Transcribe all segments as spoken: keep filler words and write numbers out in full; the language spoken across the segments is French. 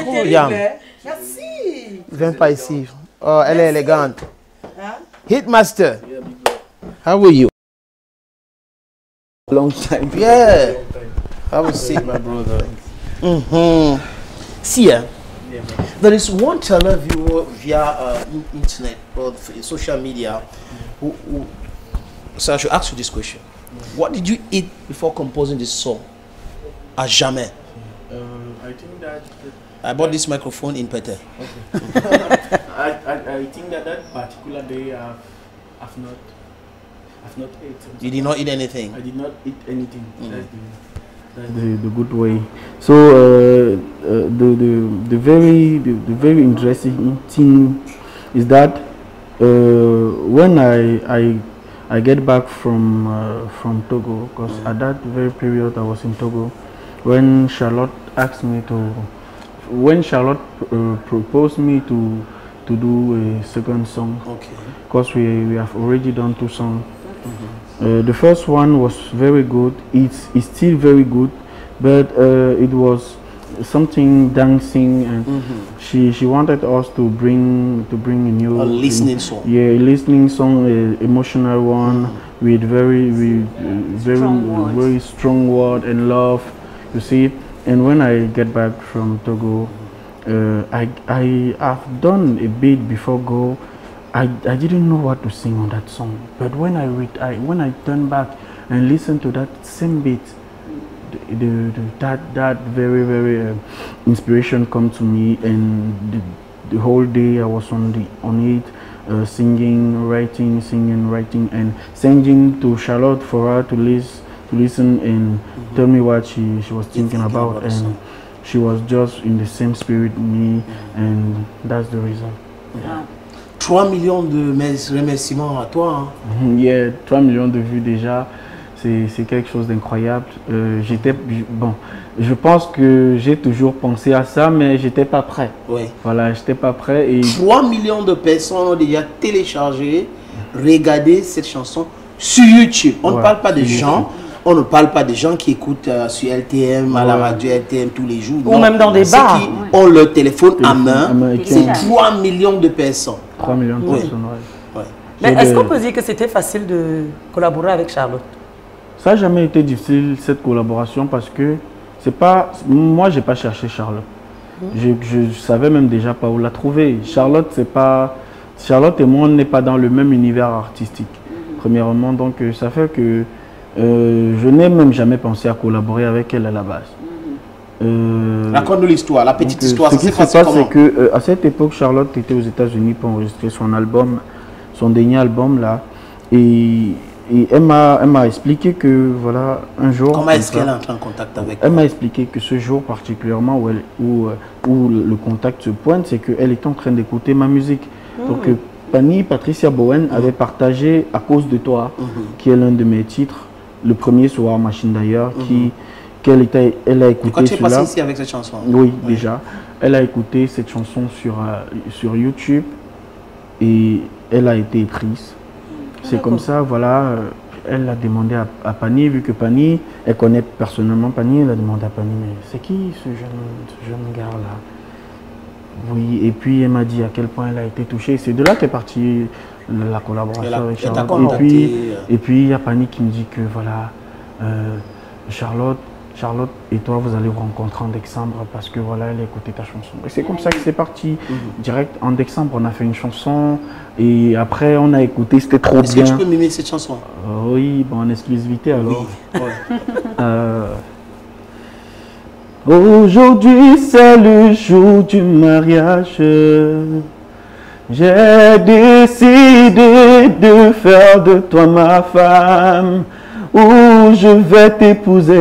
Oh, Yam. Merci. Viens pas ici. Oh, elle est élégante. Hein? Hitmaster. How are you? Long time. Yeah. Have a seat, my brother. Mm-hmm. See, uh, there is one channel viewer via uh, internet or social media who, who. So I should ask you this question: what did you eat before composing this song? À jamais. Um, I think that. I bought this microphone in Pete. Okay. I, I I think that that particular day I've I've not I've not eaten. You did not eat anything. I did not eat anything. Mm. That's the that's the, the good way. So uh, uh, the the the very the, the very interesting thing is that uh, when I I I get back from uh, from Togo, because mm. at that very period I was in Togo, when Charlotte asked me to, when Charlotte uh, proposed me to to do a second song, Okay. because we we have already done two songs. Mm-hmm. Uh, the first one was very good. It's it's still very good, but uh, it was something dancing, and Mm-hmm. she she wanted us to bring to bring a new A listening song. yeah, a listening song, a emotional one, Mm-hmm. with very with uh, very Strong words. very strong word and love. You see, and when I get back from Togo, uh, I I have done a bit before go. I, I didn't know what to sing on that song, but when I read, I when I turn back and listen to that same beat, the, the, the that that very very uh, inspiration come to me, and the, the whole day I was on the on it, uh, singing, writing, singing, writing, and sending to Charlotte for her to listen to listen and mm-hmm. tell me what she she was thinking, thinking about, about and she was just in the same spirit with me, mm-hmm. and that's the reason. Yeah. trois millions de remerciements à toi. Hein. Yeah, trois millions de vues déjà, c'est quelque chose d'incroyable. Euh, j'étais bon, je pense que j'ai toujours pensé à ça, mais j'étais pas prêt. Oui. Voilà, j'étais pas prêt. Et trois millions de personnes ont déjà téléchargé, regardé cette chanson sur YouTube. On ouais, ne parle pas de gens. YouTube. On ne parle pas de gens qui écoutent euh, sur L T M, ouais. à la radio L T M tous les jours. Ou non. Même dans des bars. Ceux qui ouais. ont leur téléphone à main, c'est trois millions de personnes. trois millions de oui. personnes, oui. Mais est-ce qu'on peut dire que c'était facile de collaborer avec Charlotte? Ça n'a jamais été difficile, cette collaboration, parce que c'est pas... Moi, je n'ai pas cherché Charlotte. Mmh. Je, je savais même déjà pas où la trouver. Charlotte, c'est pas... Charlotte et moi, on n'est pas dans le même univers artistique, mmh. premièrement. Donc, ça fait que Euh, je n'ai même jamais pensé à collaborer avec elle à la base. Euh, Raconte-nous l'histoire, la petite donc, histoire. Ce qui se passe, c'est que euh, à cette époque, Charlotte était aux États-Unis pour enregistrer son album, son dernier album là, et, et elle m'a expliqué que voilà un jour. Comment est-ce qu'elle est entrée en contact avec? Elle m'a expliqué que ce jour particulièrement où, elle, où, où le contact se pointe, c'est qu'elle était en train d'écouter ma musique. Mmh. Donc euh, Pani Patricia Bowen mmh. avait partagé À cause de toi, mmh. qui est l'un de mes titres. Le premier sur War Machine d'ailleurs, mm-hmm. qui qu'elle était, elle a écouté. Quand tu es passé ici avec cette chanson? Oui, oui, déjà. Elle a écouté cette chanson sur euh, sur YouTube et elle a été écrite. C'est comme ça, voilà. Euh, elle a demandé à, à Pani, vu que Pani, elle connaît personnellement Pani, elle a demandé à Pani, mais c'est qui ce jeune, ce jeune gars là? Oui, et puis elle m'a dit à quel point elle a été touchée. C'est de là qu'est partie la collaboration a, avec Charlotte. Et puis, et puis il y a Pani qui me dit que voilà, euh, Charlotte, Charlotte et toi vous allez vous rencontrer en décembre parce que voilà, elle a écouté ta chanson. Et c'est comme ça que c'est parti. Mm-hmm. Direct en décembre, on a fait une chanson et après on a écouté, c'était trop bien. Est-ce que tu peux mimer cette chanson? euh, Oui, bon, en exclusivité alors. Oui. Ouais. euh, Aujourd'hui c'est le jour du mariage. J'ai décidé de faire de toi ma femme, où je vais t'épouser.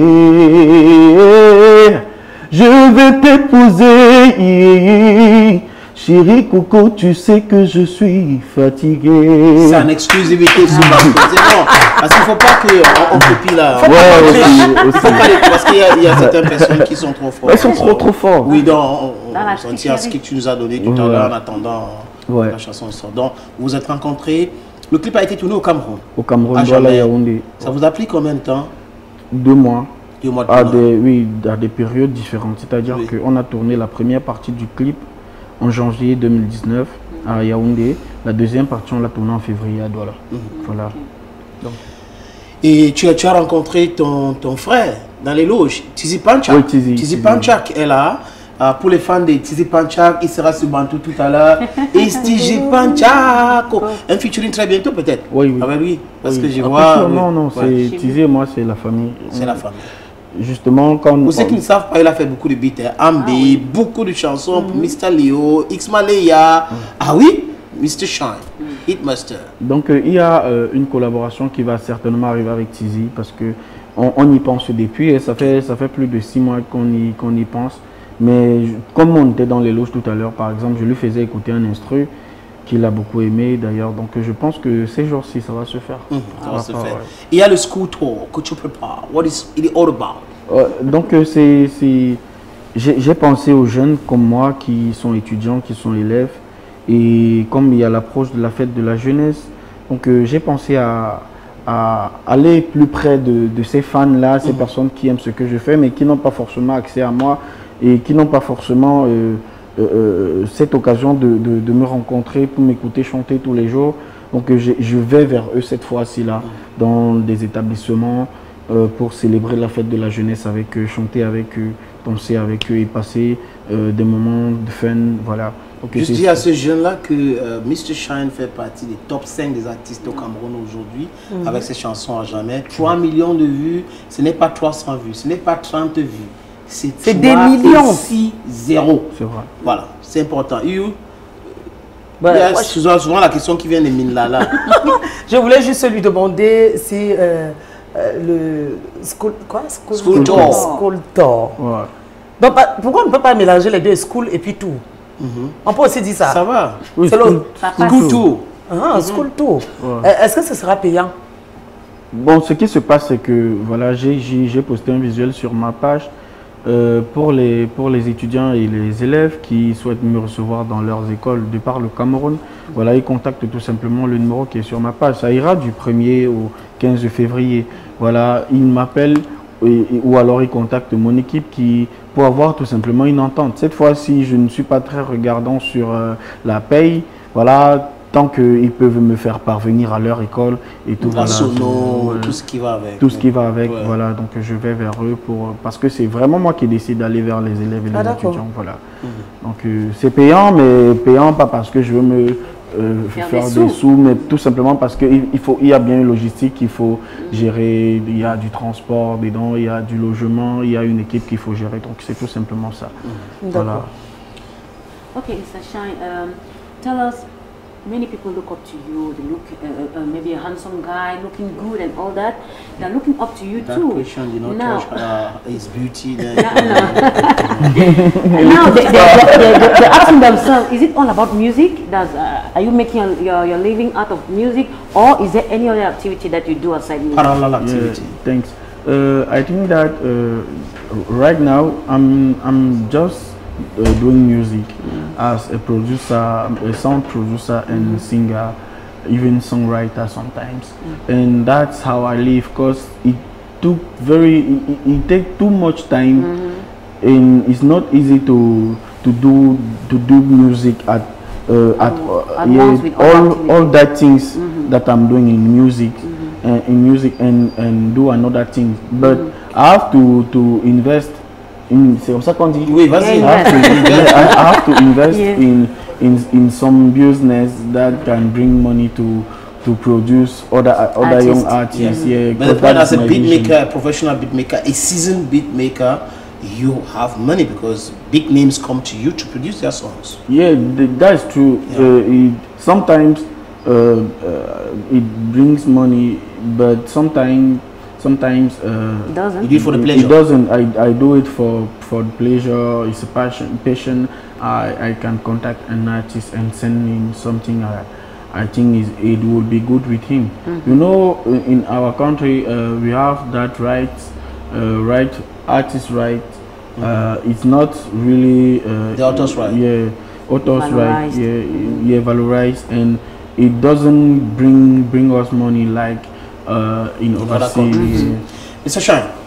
Je vais t'épouser. Chérie Coco, tu sais que je suis fatigué. C'est en exclusivité sur ma c'est bon. Parce qu'il ne faut pas qu'on copie là. Ouais, aussi, aussi. Faut pas les, parce qu'il y, y a certaines personnes qui sont trop fortes. Elles sont trop trop fortes. Oui, donc on, on, on tient à ce que tu nous as donné tout ouais. à l'heure en attendant ouais. la chanson sort. Donc vous vous êtes rencontrés. Le clip a été tourné au Cameroun. Au Cameroun, à voilà, Yaoundé. Ça vous a pris combien de temps? Deux mois. Du mois de à juin. des, oui, à des périodes différentes. C'est-à-dire Oui. qu'on a tourné la première partie du clip en janvier deux mille dix-neuf à Yaoundé. La deuxième partie, on l'a tournée en février à Douala. Voilà. Donc, Et tu as, tu as rencontré ton, ton frère dans les loges, Tizi Panchak. Oui, Tizi, Tizi. Panchak est là. Euh, pour les fans de Tizi Panchak, il sera sur Bantou tout à l'heure. Et Tizi Panchak, un featuring très bientôt peut-être. Oui, oui. Ah ben oui, parce oui. que je Après, vois. sûr, non, oui. non, Ouais. c'est Tizi et moi, c'est la famille. C'est la famille. Justement, quand Pour ceux qui ne savent pas, il a fait beaucoup de beats. Hein. Ambi, beaucoup de chansons pour mister Leo, X Malaya. Ah oui, mister Shine, Hitmaster. Donc euh, il y a euh, une collaboration qui va certainement arriver avec Tizi parce que on, on y pense depuis et ça fait ça fait plus de six mois qu'on y qu'on y pense. Mais je- comme on était dans les loges tout à l'heure, par exemple, je lui faisais écouter un instru qu'il a beaucoup aimé d'ailleurs. Donc euh, je pense que ces jours-ci ça va se faire. Hum, ça va va se pas, faire. ouais. Il y a le school tour que tu prépares. What is it all about? Euh, donc euh, c'est c'est- j'ai j'ai pensé aux jeunes comme moi qui sont étudiants, qui sont élèves et comme il y a l'approche de la fête de la jeunesse, donc euh, j'ai pensé à, à aller plus près de, de ces fans-là, ces personnes qui aiment ce que je fais mais qui n'ont pas forcément accès à moi et qui n'ont pas forcément euh, euh, euh, cette occasion de, de- de me rencontrer pour m'écouter chanter tous les jours. Donc euh, je, je vais vers eux cette fois-ci là, dans des établissements euh, pour célébrer la fête de la jeunesse avec eux, chanter avec eux, danser avec eux et passer euh, des moments de fun. Voilà. Donc, Je c'est- dis à ce jeune-là que euh, mister Shine fait partie des top cinq des artistes au Cameroun aujourd'hui, avec ses chansons à jamais. trois millions de vues, ce n'est pas trois cents vues, ce n'est pas trente vues. C'est C'est des trois millions. et six zéro. c'est vrai. Voilà, c'est important. You, Bah, il y a moi, je- souvent, souvent la question qui vient de Minlala. Je voulais juste lui demander si euh, euh, le school, quoi, school, School tour. School tour. Ouais. Donc, bah, pourquoi on ne peut pas mélanger les deux, school et puis tout? On peut aussi dire ça. Ça va. Oui, C'est school- le- Ça passe. School tour. Ah, school tour. Ouais. Euh, Est-ce que ce sera payant? Bon, ce qui se passe, c'est que voilà, j'ai j'ai- j'ai posté un visuel sur ma page euh, pour, les, pour les étudiants et les élèves qui souhaitent me recevoir dans leurs écoles de par le Cameroun. Voilà, ils contactent tout simplement le numéro qui est sur ma page. Ça ira du premier au quinze février. Voilà, ils m'appellent et- et- ou alors ils contactent mon équipe qui, pour avoir tout simplement une entente. Cette fois-ci, je ne suis pas très regardant sur euh, la paye. Voilà, tant qu'ils peuvent me faire parvenir à leur école et tout. La voilà, sono, voilà. tout ce qui va avec. Tout ce qui va avec, Ouais. voilà, donc je vais vers eux pour, parce que c'est vraiment moi qui décide d'aller vers les élèves et les Ah, d'accord. étudiants, voilà. Donc euh, c'est payant, mais payant pas parce que je veux me euh, Faire faire, des des, sous. sous. mais tout simplement parce qu'il il faut, il y a bien une logistique qu'il faut gérer, il y a du transport dedans, il y a du logement, il y a une équipe qu'il faut gérer, donc c'est tout simplement ça. Voilà. Okay, mister Shine, um, tell us, many people look up to you, they look, uh, uh, maybe a handsome guy, looking good and all that. They're looking up to you That too. question did not Now, touch uh, his beauty. Then. now they, they, they, they, they're asking themselves, is it all about music? Does, uh, are you making your, your, your living out of music, or is there any other activity that you do aside music? Parallel Yeah, activity. thanks. Uh, I think that uh, right now I'm I'm just uh, doing music as a producer, a sound producer and singer, even songwriter sometimes, and that's how I live. Cause it took very it, it, it take too much time, and it's not easy to to do to do music at uh, at, uh, at once with other all activities. all that things that I'm doing in music, uh, in music and and do another thing. But I have to to invest in. C'est comme ça qu'on dit. Oui, vas-y. I have to, invest- I have to invest Yeah. in in in some business that can bring money to to produce other other young Artists. artists. Yeah, But the because point that as is a my beat vision. maker, a professional beat maker, a seasoned beat maker, you have money because big names come to you to produce their songs. Yeah, th- that's true. Uh, it, sometimes uh, uh, it brings money, but sometimes sometimes uh, Doesn't? You do it for the it- pleasure. It doesn't. I, I do it for for the pleasure. It's a passion. Passion. I, I can contact an artist and send him something. I I think is it would be good with him. You know, in in our country uh, we have that right, uh, right artist right. Uh, it's not really uh, The author's right. Yeah, author's right. Valorized. Yeah, yeah, valorized, and it doesn't bring bring us money like uh, in In other overseas. countries. Yeah. Mister Shine,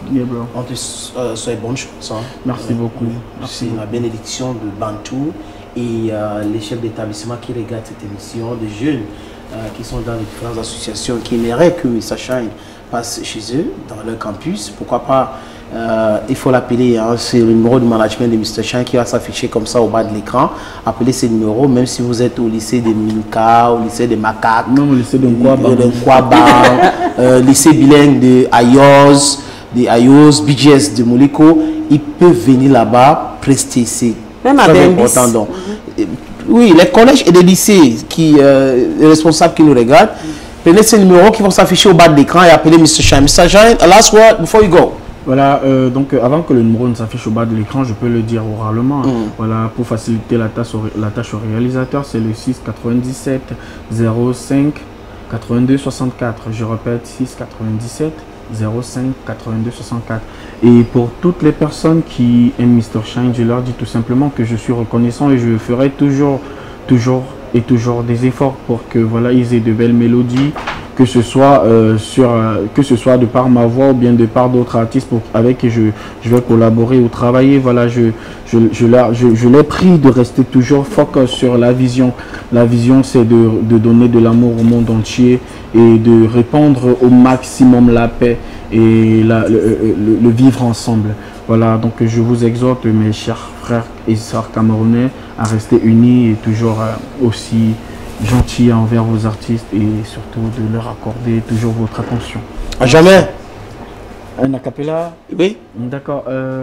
Yeah, bro. On te euh, souhaite bonne chance. Hein. Merci Euh, beaucoup. C'est la bénédiction de Bantou et euh, les chefs d'établissement qui regardent cette émission, des jeunes euh, qui sont dans les différentes associations qui aimeraient que mister Shine passe chez eux, dans leur campus. Pourquoi pas, euh, il faut l'appeler, hein, c'est le numéro de management de mister Shine qui va s'afficher comme ça au bas de l'écran. Appelez ce numéro, même si vous êtes au lycée de Minka, au lycée de Macaque, Non, au lycée de Nkwaba. de Nkwaba, euh, lycée bilingue de Ayos, de Ayos, B G S de Moliko, ils peuvent venir là-bas prester. C'est Même à très Bembis. important. Donc. Oui, les collèges et les lycées, qui, euh, les responsables qui nous regardent, prenez ces numéros qui vont s'afficher au bas de l'écran et appelez mister Shine. mister Shine, a last word before you go. Voilà, euh, donc euh, avant que le numéro ne s'affiche au bas de l'écran, je peux le dire oralement. hein. Mm. Voilà, pour faciliter la tâche au, la tâche au réalisateur, c'est le six quatre-vingt-dix-sept zéro cinq quatre-vingt-deux soixante-quatre. Je répète, six quatre-vingt-dix-sept zéro cinq quatre-vingt-deux soixante-quatre. Et pour toutes les personnes qui aiment mister Shine, je leur dis tout simplement que je suis reconnaissant et je ferai toujours, toujours et toujours des efforts pour que voilà, ils aient de belles mélodies, que ce soit euh, sur euh, que ce soit de par ma voix ou bien de par d'autres artistes pour, avec qui je, je vais collaborer ou travailler. Voilà, je je, je, leur- je, je l'ai pris de rester toujours focus sur la vision. La vision, c'est de, de donner de l'amour au monde entier et de répandre au maximum la paix et la, le, le- le vivre ensemble. Voilà, donc je vous exhorte, mes chers frères et sœurs camerounais, à rester unis et toujours euh, aussi gentil envers vos artistes et surtout de leur accorder toujours votre attention. À jamais. Un acapella. Oui. D'accord. Euh,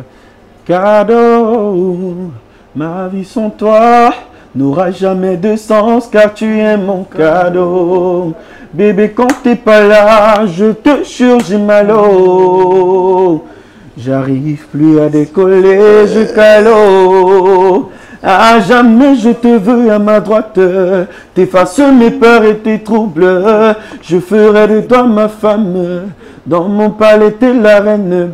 cadeau, ma vie sans toi n'aura jamais de sens car tu es mon cadeau. Bébé, quand t'es pas là, je te jure, j'ai mal au. J'arrive plus à décoller, je calo. À jamais je te veux à ma droite, t'effaces mes peurs et tes troubles. Je ferai de toi ma femme, dans mon palais t'es la reine,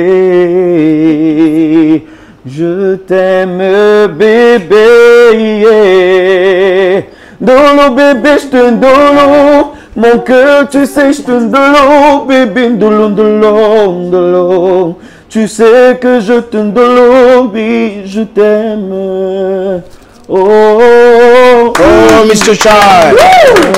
bébé. Je t'aime, bébé. Yeah. Dolo, bébé, je te dolo. Mon cœur, tu sais, je te dolo, bébé, dolo, dolo, dolo. Tu sais que je te dolo, oui, je t'aime. Oh, oh, oh. Oh, mister Shine.